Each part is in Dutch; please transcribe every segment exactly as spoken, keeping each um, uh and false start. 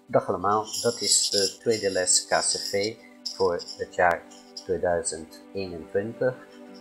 Dag allemaal, dat is de tweede les K C V voor het jaar tweeduizend eenentwintig.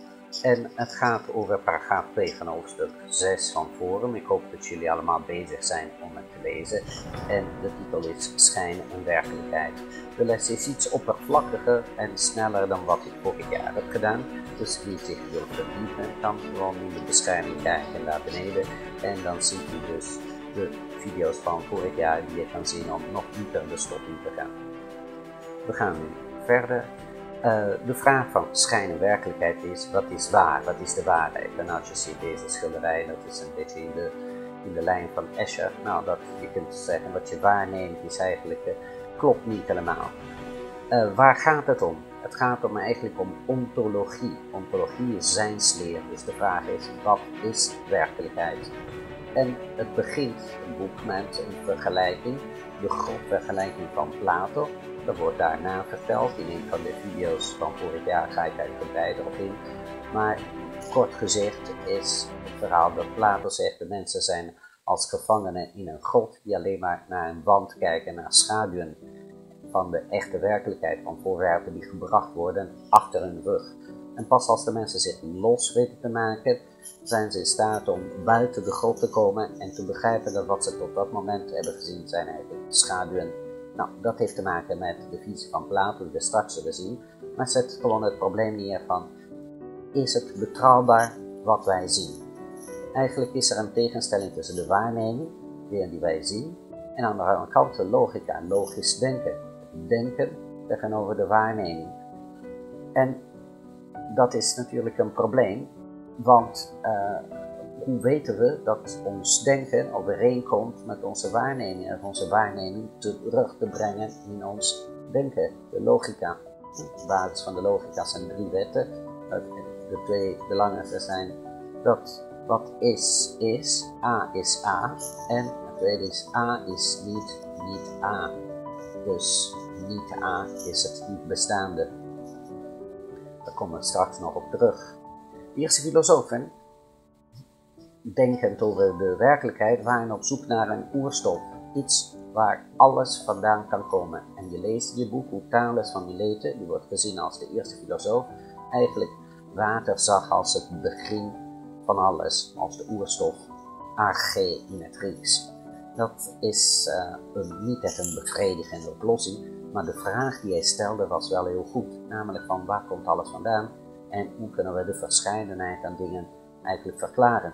En het gaat over paragraaf twee van hoofdstuk zes van Forum. Ik hoop dat jullie allemaal bezig zijn om het te lezen. En de titel is Schijn en Werkelijkheid. De les is iets oppervlakkiger en sneller dan wat ik vorig jaar heb gedaan. Dus wie zich wil verdiepen kan gewoon in de beschrijving kijken naar beneden. En dan ziet u dus de video's van vorig jaar die je kan zien om nog dieper de stof in te gaan. We gaan nu verder. Uh, de vraag van schijn en werkelijkheid is, wat is waar, wat is de waarheid? En als je ziet deze schilderij, dat is een beetje in de, in de lijn van Escher. Nou, dat je kunt zeggen, wat je waarneemt is eigenlijk, uh, klopt niet helemaal. Uh, waar gaat het om? Het gaat om eigenlijk om ontologie. Ontologie is zijnsleer, dus de vraag is, wat is werkelijkheid? En het begint, een boek met een vergelijking, de grondvergelijking van Plato. Dat wordt daarna verteld. In een van de video's van vorig jaar ga ik uitgebreider op in. Maar kort gezegd is het verhaal dat Plato zegt, de mensen zijn als gevangenen in een grot die alleen maar naar een wand kijken, naar schaduwen van de echte werkelijkheid, van voorwerpen die gebracht worden achter hun rug. En pas als de mensen zich los weten te maken, zijn ze in staat om buiten de grot te komen en te begrijpen dat wat ze tot dat moment hebben gezien zijn eigenlijk schaduwen. Nou, dat heeft te maken met de visie van Plato, die we straks zullen zien. Maar het zet gewoon het probleem neer van, is het betrouwbaar wat wij zien? Eigenlijk is er een tegenstelling tussen de waarneming, die wij zien, en aan de andere kant de logica, logisch denken. Denken tegenover de waarneming. En dat is natuurlijk een probleem, want uh, hoe weten we dat ons denken overeenkomt met onze waarneming en onze waarneming terug te brengen in ons denken, de logica. Op basis van de logica zijn drie wetten. De twee belangrijkste zijn dat wat is, is, A is A, en het tweede is A is niet, niet A. Dus niet A is het niet bestaande. Daar komen we straks nog op terug. De eerste filosofen, denkend over de werkelijkheid, waren op zoek naar een oerstof. Iets waar alles vandaan kan komen. En je leest in je boek hoe Thales van Mileto, die wordt gezien als de eerste filosoof, eigenlijk water zag als het begin van alles, als de oerstof, arche in het Grieks. Dat is uh, een, niet echt een bevredigende oplossing, maar de vraag die hij stelde was wel heel goed. Namelijk van waar komt alles vandaan en hoe kunnen we de verscheidenheid aan dingen eigenlijk verklaren.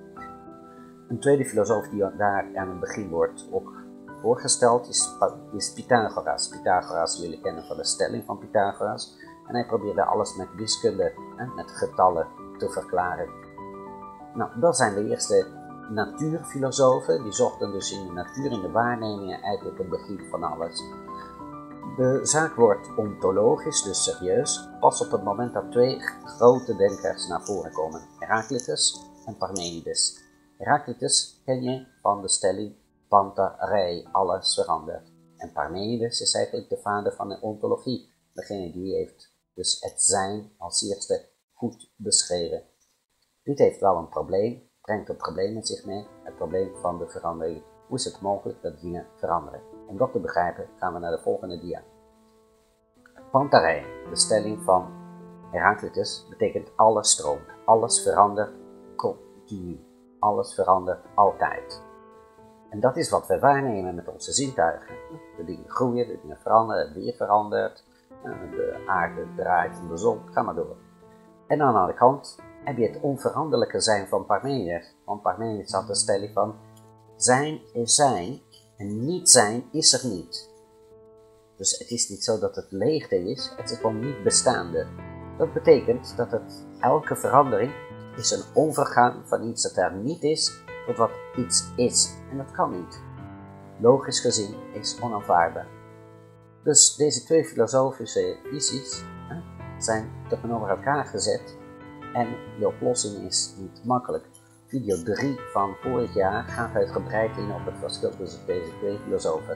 Een tweede filosoof die daar aan het begin wordt ook voorgesteld is, is Pythagoras. Pythagoras jullie kennen van de stelling van Pythagoras. En hij probeerde alles met wiskunde en met getallen te verklaren. Nou, dat zijn de eerste natuurfilosofen. Die zochten dus in de natuur, in de waarnemingen eigenlijk het begin van alles. De zaak wordt ontologisch, dus serieus, pas op het moment dat twee grote denkers naar voren komen. Heraclitus en Parmenides. Heraclitus ken je van de stelling panta rei, alles verandert. En Parmenides is eigenlijk de vader van de ontologie. Degene die heeft dus het zijn als eerste goed beschreven. Dit heeft wel een probleem, brengt een probleem met zich mee, het probleem van de verandering. Hoe is het mogelijk dat dingen veranderen? Om dat te begrijpen gaan we naar de volgende dia. Pantarei, de stelling van Heraclitus, betekent alles stroomt, alles verandert continu, alles verandert altijd. En dat is wat we waarnemen met onze zintuigen. De dingen groeien, de dingen veranderen, het weer verandert, de aarde draait om de zon, ga maar door. En aan de andere kant heb je het onveranderlijke zijn van Parmenides. Want Parmenides had de stelling van zijn is zijn en niet zijn is er niet. Dus het is niet zo dat het leegte is, het is gewoon niet bestaande. Dat betekent dat het, elke verandering is een overgang van iets dat er niet is tot wat iets is. En dat kan niet. Logisch gezien is onaanvaardbaar. Dus deze twee filosofische visies hè, zijn tegenover elkaar gezet en de oplossing is niet makkelijk. Video drie van vorig jaar gaat uitgebreid in op het verschil tussen deze twee filosofen.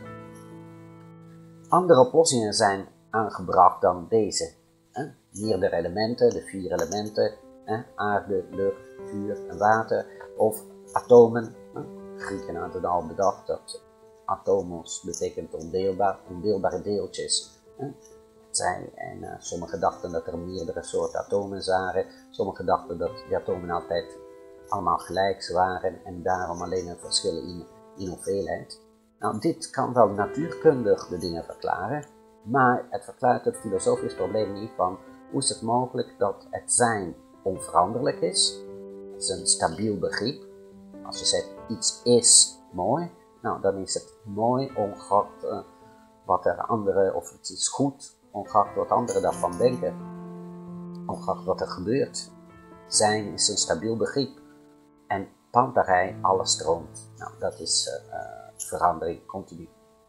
Andere oplossingen zijn aangebracht dan deze. Hè? Meerdere elementen, de vier elementen, hè? Aarde, lucht, vuur en water, of atomen. Hè? Grieken hadden al bedacht dat Atomos betekent ondeelbaar, ondeelbare deeltjes. Zij, en uh, sommigen dachten dat er meerdere soorten atomen waren, sommigen dachten dat die atomen altijd allemaal gelijk waren en daarom alleen een verschil in, in hoeveelheid. Nou, dit kan wel natuurkundig de dingen verklaren, maar het verklaart het filosofisch probleem niet van hoe is het mogelijk dat het zijn onveranderlijk is. Het is een stabiel begrip. Als je zegt iets is mooi, nou dan is het mooi ongeacht uh, wat er anderen, of het is goed ongeacht wat anderen daarvan denken, ongeacht wat er gebeurt. Zijn is een stabiel begrip en panterij, alles stroomt. Nou, dat is uh, uh, verandering continu.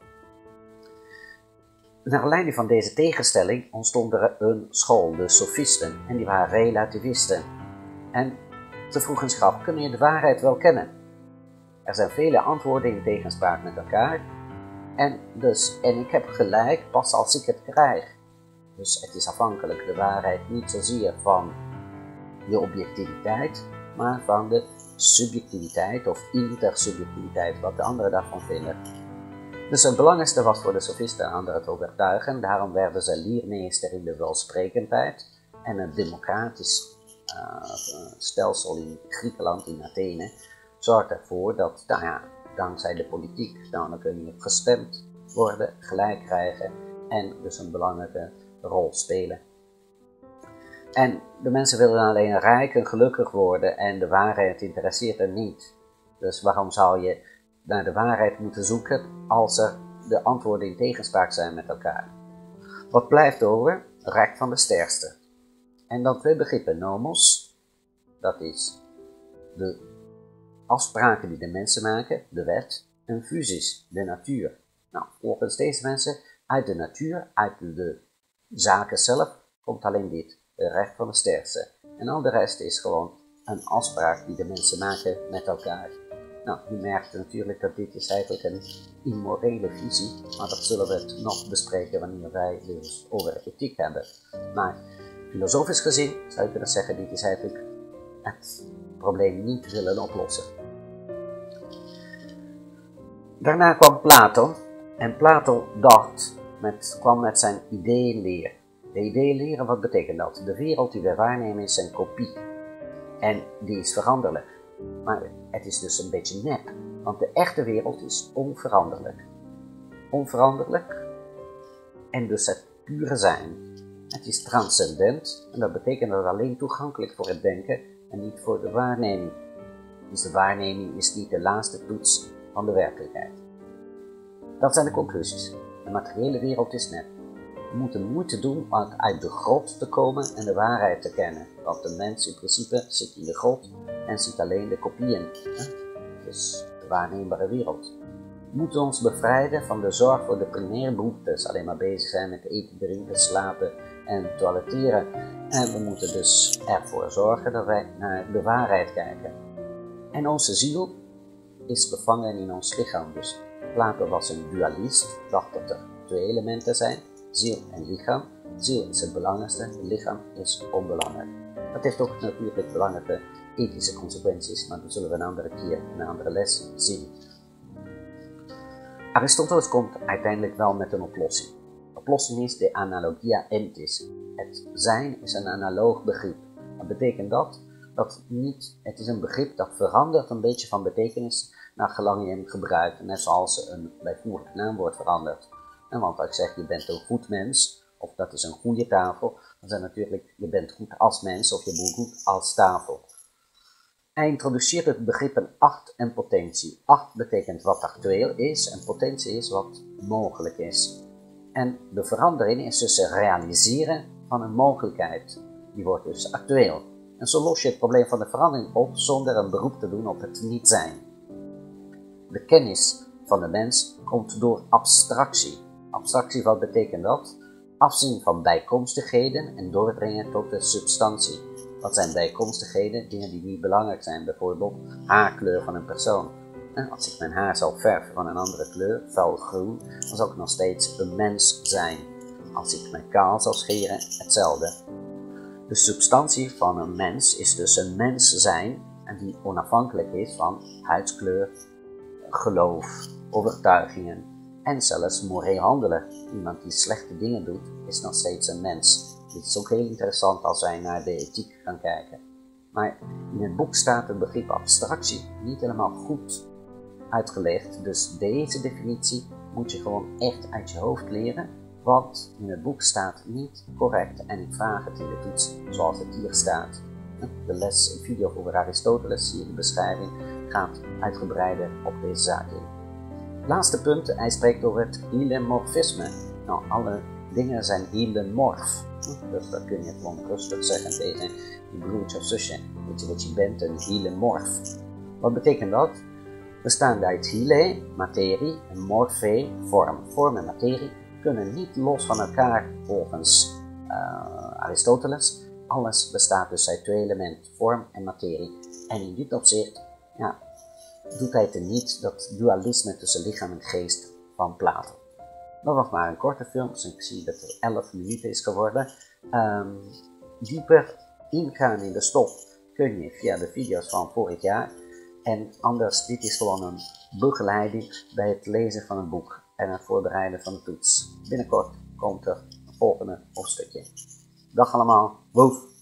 Naar aanleiding van deze tegenstelling ontstond er een school, de sofisten, en die waren relativisten. En ze vroegen zich af, kun je de waarheid wel kennen? Er zijn vele antwoorden in tegenspraak met elkaar. En, dus, en ik heb gelijk pas als ik het krijg. Dus het is afhankelijk, de waarheid, niet zozeer van de objectiviteit, maar van de subjectiviteit of intersubjectiviteit, wat de anderen daarvan vinden. Dus het belangrijkste was voor de sofisten anderen het overtuigen, daarom werden ze leermeester in de welsprekendheid en een democratisch uh, stelsel in Griekenland, in Athene, zorgt ervoor dat, nou ja, dankzij de politiek, nou, dan kun je gestemd worden, gelijk krijgen en dus een belangrijke rol spelen. En de mensen willen alleen rijk en gelukkig worden en de waarheid interesseert hen niet. Dus waarom zou je naar de waarheid moeten zoeken als er de antwoorden in tegenspraak zijn met elkaar? Wat blijft over? Recht van de sterkste. En dan twee begrippen, nomos, dat is de afspraken die de mensen maken, de wet, en physis, de natuur. Nou, volgens deze mensen, uit de natuur, uit de zaken zelf, komt alleen dit, het recht van de sterkste. En al de rest is gewoon een afspraak die de mensen maken met elkaar. Nou, u merkt natuurlijk dat dit is eigenlijk een immorele visie, maar dat zullen we het nog bespreken wanneer wij dus over ethiek hebben. Maar filosofisch gezien zou je kunnen zeggen, dit is eigenlijk het probleem niet willen oplossen. Daarna kwam Plato, en Plato dacht, met, kwam met zijn ideeënleer. De ideeënleer, wat betekent dat? De wereld die we waarnemen is een kopie. En die is veranderlijk. Maar het is dus een beetje nep, want de echte wereld is onveranderlijk. Onveranderlijk en dus het pure zijn. Het is transcendent en dat betekent dat het alleen toegankelijk voor het denken en niet voor de waarneming. Dus de waarneming is niet de laatste toets van de werkelijkheid. Dat zijn de conclusies. De materiële wereld is nep. We moeten moeite doen om uit de grot te komen en de waarheid te kennen. Want de mens in principe zit in de grot en ziet alleen de kopieën. Dus de waarneembare wereld. We moeten ons bevrijden van de zorg voor de primaire behoeftes. Alleen maar bezig zijn met eten, drinken, slapen en toiletteren. En we moeten dus ervoor zorgen dat wij naar de waarheid kijken. En onze ziel is bevangen in ons lichaam. Dus Plato was een dualist, dacht dat er twee elementen zijn. Ziel en lichaam. Ziel is het belangrijkste, het lichaam is onbelangrijk. Dat heeft ook natuurlijk belangrijke ethische consequenties, maar dat zullen we een andere keer, een andere les zien. Aristoteles komt uiteindelijk wel met een oplossing. De oplossing is de analogia entis. Het zijn is een analoog begrip. Wat betekent dat? Dat niet, het is een begrip dat verandert een beetje van betekenis naar gelang je hem gebruikt, net zoals een bijvoeglijk naamwoord verandert. En want als ik zeg, je bent een goed mens, of dat is een goede tafel, dan zijn natuurlijk, je bent goed als mens, of je bent goed als tafel. Hij introduceert het begrip een acht en potentie. Acht betekent wat actueel is, en potentie is wat mogelijk is. En de verandering is dus het realiseren van een mogelijkheid. Die wordt dus actueel. En zo los je het probleem van de verandering op, zonder een beroep te doen op het niet zijn. De kennis van de mens komt door abstractie. Abstractie, wat betekent dat? Afzien van bijkomstigheden en doordringen tot de substantie. Wat zijn bijkomstigheden? Dingen die niet belangrijk zijn, bijvoorbeeld haarkleur van een persoon. En als ik mijn haar zou verven van een andere kleur, felgroen, dan zou ik nog steeds een mens zijn. Als ik mijn kaal zou scheren, hetzelfde. De substantie van een mens is dus een mens zijn en die onafhankelijk is van huidskleur, geloof overtuigingen en zelfs moreel handelen. Iemand die slechte dingen doet, is nog steeds een mens. Dit is ook heel interessant als wij naar de ethiek gaan kijken. Maar in het boek staat het begrip abstractie niet helemaal goed uitgelegd. Dus deze definitie moet je gewoon echt uit je hoofd leren. Want in het boek staat niet correct en ik vraag het in de toets zoals het hier staat. De les, een video over Aristoteles, zie je de beschrijving, gaat uitgebreider op deze zaak in. Laatste punt, hij spreekt over het hylomorfisme. Nou, alle dingen zijn hylomorf. Dus dat kun je gewoon rustig zeggen tegen je broertje of zusje. Weet je wat je bent, een hylomorf. Wat betekent dat? We staan uit hyle, materie, en morphe, vorm. Vorm en materie kunnen niet los van elkaar volgens uh, Aristoteles. Alles bestaat dus uit twee elementen, vorm en materie. En in dit opzicht ja, doet hij er niet dat dualisme tussen lichaam en geest van Plato. Dat was maar een korte film, dus ik zie dat het elf minuten is geworden. Um, dieper ingaan in de stof kun je via de video's van vorig jaar. En anders, dit is gewoon een begeleiding bij het lezen van een boek en het voorbereiden van de toets. Binnenkort komt er een volgende hoofdstukje. Dag allemaal, woef!